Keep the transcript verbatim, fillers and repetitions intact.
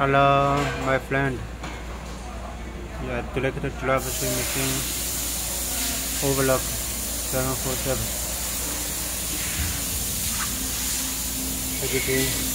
Hello, my friend. Yeah, delicate television machine overlock seven four seven. Editing.